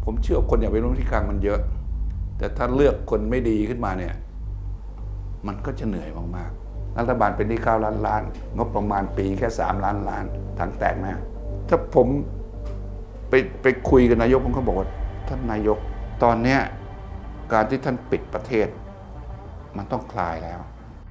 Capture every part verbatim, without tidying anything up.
ผมเชื่อคนอยากเป็นรัฐมนตรีคลังมันเยอะแต่ถ้าเลือกคนไม่ดีขึ้นมาเนี่ยมันก็จะเหนื่อยมากๆรัฐบาลเป็นหนี้เก้าล้านล้านงบประมาณปีแค่สามล้านล้านถังแตกนะถ้าผมไปไปคุยกับนายกผมก็บอกว่าท่านนายกตอนเนี้ยการที่ท่านปิดประเทศมันต้องคลายแล้ว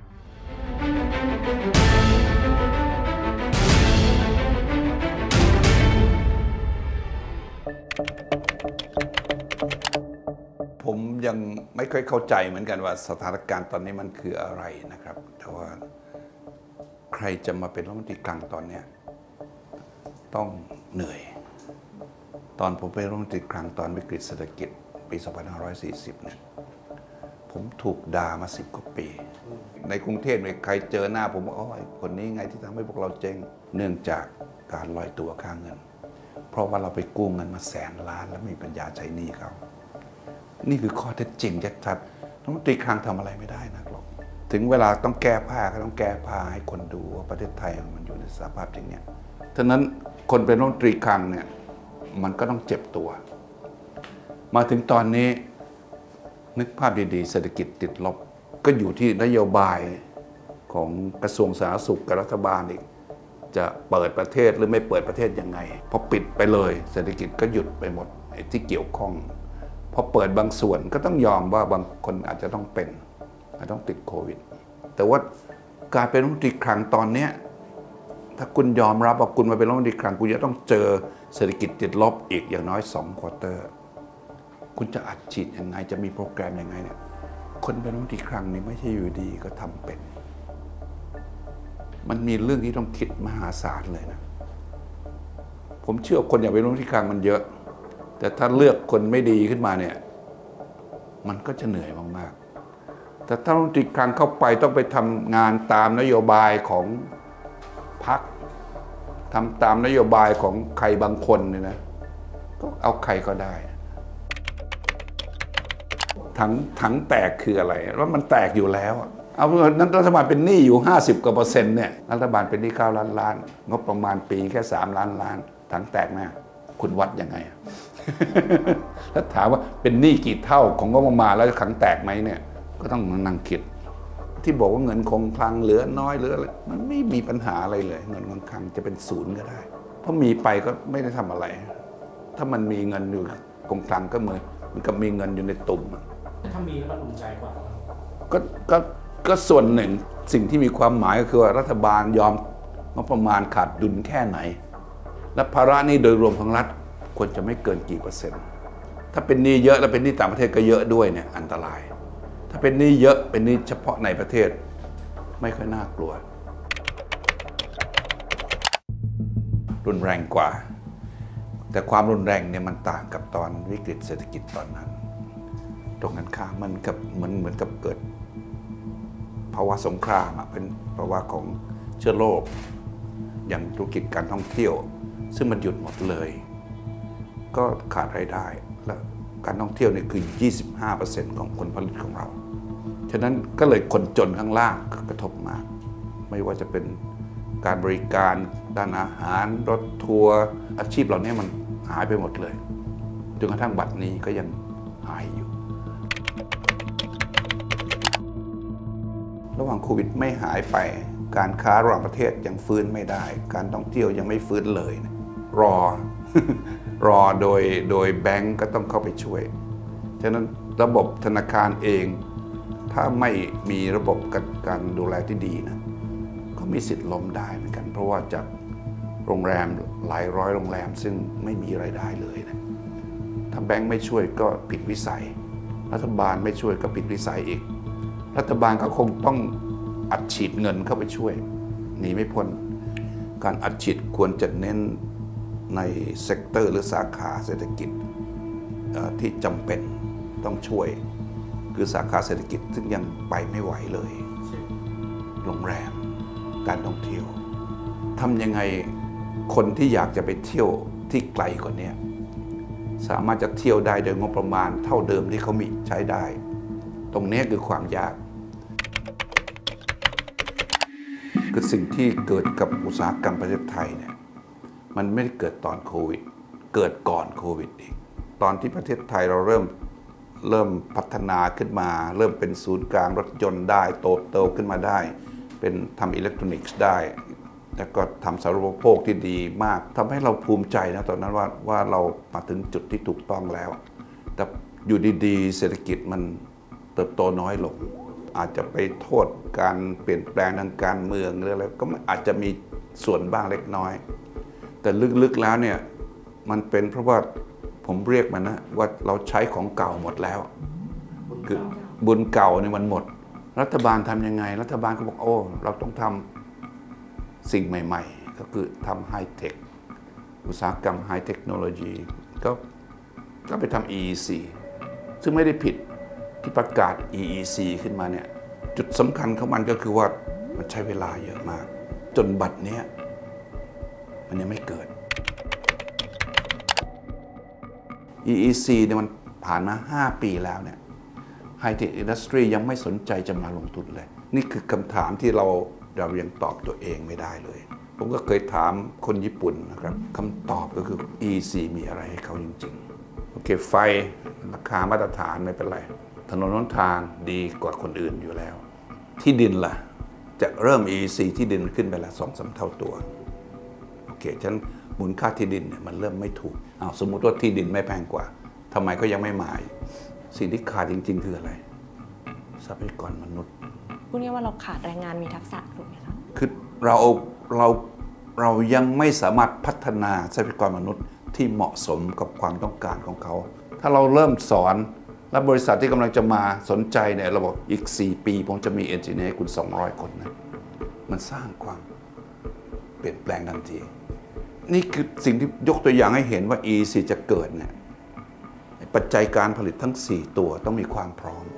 ผมยังไม่ค่อยเข้าใจเหมือนกันว่าสถานการณ์ตอนนี้มันคืออะไรนะครับแต่ว่าใครจะมาเป็นรัฐมนตรีคลังตอนนี้ต้องเหนื่อยตอนผมเป็นรัฐมนตรีคลังตอนวิกฤตเศรษฐกิจปีสองพันห้าร้อยสี่สิบเนี่ยผมถูกด่ามาสิบกว่าปีในกรุงเทพเนี่ยใครเจอหน้าผมว่าอ๋อคนนี้ไงที่ทำให้พวกเราเจ๊งเนื่องจากการลอยตัวค่าเงินเพราะว่าเราไปกู้เงินมาแสนล้านแล้วไม่มีปัญญาใช้หนี้เขานี่คือข้อเท็จจริงชัดๆรัฐมนตรีคลังทำอะไรไม่ได้นักหรอกถึงเวลาต้องแก้ผ้าก็ต้องแก้ผ้าให้คนดูว่าประเทศไทยมันอยู่ในสภาพอย่างนี้ฉะนั้นคนเป็นรัฐมนตรีคลังเนี่ยมันก็ต้องเจ็บตัวมาถึงตอนนี้นึกภาพดีๆเศรษฐกิจติดลบก็อยู่ที่นโยบายของกระทรวงสาธารณสุขกับรัฐบาลอีกจะเปิดประเทศหรือไม่เปิดประเทศยังไงพอปิดไปเลยเศรษฐกิจก็หยุดไปหมดที่เกี่ยวข้องพอเปิดบางส่วนก็ต้องยอมว่าบางคนอาจจะต้องเป็นอาจจะต้องติดโควิดแต่ว่าการเป็นรัฐมนตรีคลังตอนนี้ถ้าคุณยอมรับว่าคุณมาเป็นรัฐมนตรีคลังคุณจะต้องเจอเศรษฐกิจติดลบอีกอย่างน้อยสองควอเตอร์คุณจะอัดฉีดยังไงจะมีโปรแกรมยังไงเนี่ยคนเป็นรัฐมนตรีคลังนี่ไม่ใช่อยู่ดีก็ทำเป็นมันมีเรื่องที่ต้องคิดมหาศาลเลยนะผมเชื่อคนอยากเป็นรัฐมนตรีคลังมันเยอะแต่ถ้าเลือกคนไม่ดีขึ้นมาเนี่ยมันก็จะเหนื่อยมากๆแต่ถ้ารัฐมนตรีคลังเข้าไปต้องไปทำงานตามนโยบายของพรรคทำตามนโยบายของใครบางคนเนี่ยนะก็เอาใครก็ได้ถังถังแตกคืออะไรว่ามันแตกอยู่แล้วเอานั้นรัฐบาลเป็นหนี้อยู่ห้าสิบกว่าเปอร์เซ็นต์เนี่ยรัฐบาลเป็นหนี้เก้าล้านล้านงบประมาณปีแค่สามล้านล้านถังแตกแน่คุณวัดยังไงถ้าถามว่าเป็นหนี้กี่เท่าของงบประมาณแล้วถังแตกไหมเนี่ยก็ต้องนั่งคิดที่บอกว่าเงินคงคลังเหลือน้อยเหลืออะไรมันไม่มีปัญหาอะไรเลยเงินคงคลังจะเป็นศูนย์ก็ได้เพราะมีไปก็ไม่ได้ทำอะไรถ้ามันมีเงินอยู่คงคลังก็เหมือนมันกับมีเงินอยู่ในตุ่มถ้ามีแล้วมันอุ่นใจกว่าก็ก็ก็ส่วนหนึ่งสิ่งที่มีความหมายก็คือว่ารัฐบาลยอมงบประมาณขาดดุลแค่ไหนและภาระนี้โดยรวมของรัฐควรจะไม่เกินกี่เปอร์เซ็นต์ถ้าเป็นหนี้เยอะแล้วเป็นหนี้ต่างประเทศก็เยอะด้วยเนี่ยอันตรายถ้าเป็นหนี้เยอะเป็นหนี้เฉพาะในประเทศไม่ค่อยน่ากลัวรุนแรงกว่าแต่ความรุนแรงเนี่ยมันต่างกับตอนวิกฤตเศรษฐกิจตอนนั้นตรงกันข้ามมันกับเหมือนเหมือนกับเกิดภาวะสงครามเป็นภาวะของเชื้อโรคอย่างธุรกิจการท่องเที่ยวซึ่งมันหยุดหมดเลยก็ขาดรายได้และการท่องเที่ยวนี่คือ ยี่สิบห้าเปอร์เซ็นต์ ของผลผลิตของเราฉะนั้นก็เลยคนจนข้างล่างกระทบมากไม่ว่าจะเป็นการบริการด้านอาหารรถทัวร์อาชีพเหล่านี้มันหายไปหมดเลยจนกระทั่งบัดนี้ก็ยังหายอยู่ระหว่างโควิดไม่หายไปการค้าระหว่างประเทศยังฟื้นไม่ได้การท่องเที่ยวยังไม่ฟื้นเลยรอ รอโดยโดยแบงก์ก็ต้องเข้าไปช่วยฉะนั้นระบบธนาคารเองถ้าไม่มีระบบการดูแลที่ดีนะก็มีสิทธิ์ล้มได้เหมือนกันเพราะว่าจากโรงแรมหลายร้อยโรงแรมซึ่งไม่มีรายได้เลยนะถ้าแบงก์ไม่ช่วยก็ผิดวิสัยรัฐบาลไม่ช่วยก็ผิดวิสัยอีกรัฐบาลก็คงต้องอัดฉีดเงินเข้าไปช่วยหนีไม่พ้นการอัดฉีดควรจะเน้นในเซกเตอร์หรือสาขาเศรษฐกิจที่จำเป็นต้องช่วยคือสาขาเศรษฐกิจซึ่งยังไปไม่ไหวเลยโรงแรมการท่องเที่ยวทำยังไงคนที่อยากจะไปเที่ยวที่ไกลกว่านี้สามารถจะเที่ยวได้โดยงบประมาณเท่าเดิมที่เขามีใช้ได้ตรงนี้คือความยากคือสิ่งที่เกิดกับอุตสาหกรรมประเทศไทยเนี่ยมันไม่ได้เกิดตอนโควิดเกิดก่อนโควิดอีกตอนที่ประเทศไทยเราเริ่มเริ่มพัฒนาขึ้นมา เริ่มเป็นศูนย์กลางรถยนต์ได้โตโตขึ้นมาได้เป็นทำอิเล็กทรอนิกส์ได้แล้วก็ทำสาธารณูปโภคที่ดีมากทำให้เราภูมิใจนะตอนนั้นว่าว่าเรามาถึงจุดที่ถูกต้องแล้วแต่อยู่ดีๆเศรษฐกิจมันเติบโตน้อยลงอาจจะไปโทษการเปลี่ยนแปลงทางการเมืองหรืออะไรก็อาจจะมีส่วนบ้างเล็กน้อยแต่ลึกๆแล้วเนี่ยมันเป็นเพราะว่าผมเรียกมันนะว่าเราใช้ของเก่าหมดแล้วคือบุญเก่าเนี่ยมันหมดรัฐบาลทำยังไงรัฐบาลก็บอกโอ้เราต้องทำสิ่งใหม่ๆก็คือทำไฮเทคอุตสาหกรรมไฮเทคโนโลยีก็ก็ไปทำ อี อี ซี ซึ่งไม่ได้ผิดที่ประกาศ อี อี ซี ขึ้นมาเนี่ยจุดสำคัญของมันก็คือว่ามันใช้เวลาเยอะมากจนบัดเนี้ยมันยังไม่เกิด อี อี ซี เนี่ยมันผ่านมาห้าปีแล้วเนี่ยไฮเทคอินดัสทรียังไม่สนใจจะมาลงทุนเลยนี่คือคำถามที่เราเรายังตอบตัวเองไม่ได้เลยผมก็เคยถามคนญี่ปุ่นนะครับคำตอบก็คือ อี อี ซี มีอะไรให้เขาจริงๆโอเคไฟราคามาตรฐานไม่เป็นไรถนนหนทางดีกว่าคนอื่นอยู่แล้วที่ดินล่ะจะเริ่ม อี อี ซี ที่ดินขึ้นไปละสองสามเท่าตัวโอเคฉะนั้นมูลค่าที่ดินเนี่ยมันเริ่มไม่ถูกอ้าวสมมุติว่าที่ดินไม่แพงกว่าทำไมก็ยังไม่มาสิ่งที่ขาดจริงๆคืออะไรทรัพยากรมนุษย์พูดง่ายว่าเราขาดแรงงานมีทักษะถูกไหมคะคือเราเราเรายังไม่สามารถพัฒนาทรัพยากรมนุษย์ที่เหมาะสมกับความต้องการของเขาถ้าเราเริ่มสอนและบริษัทที่กำลังจะมาสนใจเนี่ยเราบอกอีกสี่ปีผมจะมีเอนจิเนียร์คุณสองร้อยคนนะมันสร้างความเปลี่ยนแปลงทันทีนี่คือสิ่งที่ยกตัวอย่างให้เห็นว่า อี อี ซี จะเกิดเนี่ยปัจจัยการผลิตทั้งสี่ตัวต้องมีความพร้อม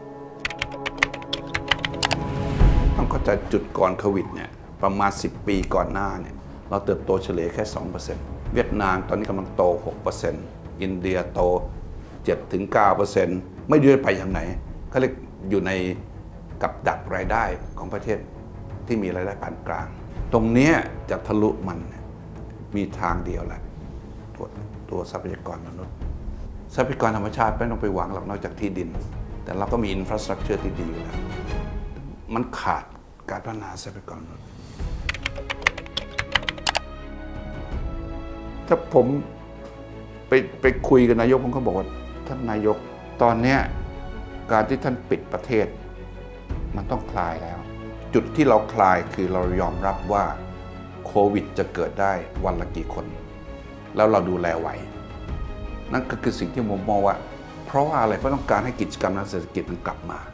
ต้องเข้าใจจุดก่อนโควิดเนี่ยประมาณสิบปีก่อนหน้าเนี่ยเราเติบโตเฉลี่ยแค่ สองเปอร์เซ็นต์ เวียดนามตอนนี้กำลังโต หกเปอร์เซ็นต์ อินเดียโต เจ็ดถึงเก้าเปอร์เซ็นต์ ไม่รู้จะไปอย่างไหนเขาเรียกอยู่ในกับดักรายได้ของประเทศที่มีรายได้ปานกลางตรงนี้จะทะลุมันมีทางเดียวแหละตัวตัวทรัพยากรมนุษย์ทรัพยากรธรรมชาติไม่ต้องไปหวังหรอกนอกจากที่ดินแต่เราก็มีอินฟราสตรักเจอร์ที่ดีอยู่แล้วมันขาดการพัฒนาทรัพยากรมนุษย์ถ้าผมไปไปคุยกับนายกผมก็บอกว่าท่านนายกตอนนี้การที่ท่านปิดประเทศมันต้องคลายแล้วจุดที่เราคลายคือเรายอมรับว่าโควิดจะเกิดได้วันละกี่คนแล้วเราดูแลไหวนั่นก็คือสิ่งที่ผมมองว่าเพราะว่าอะไรเพราะต้องการให้กิจกรรมทางเศรษฐกิจมันกลับมา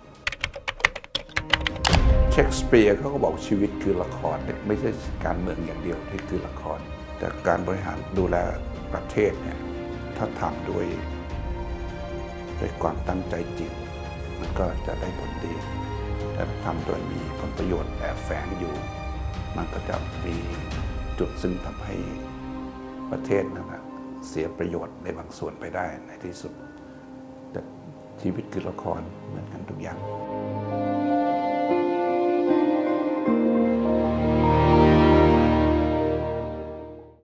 เชคสเปียร์เขาก็บอกชีวิตคือละครไม่ใช่การเมืองอย่างเดียวที่คือละครแต่การบริหารดูแลประเทศเนี่ยถ้าทำด้วยด้วยความตั้งใจจริงมันก็จะได้ผลดีแต่ทำโดยมีผลประโยชน์แอบแฝงอยู่มันก็จะมีจุดซึ่งทำให้ประเทศนั้นนะเสียประโยชน์ในบางส่วนไปได้ในที่สุดแต่ชีวิตคือละครเหมือนกันทุกอย่าง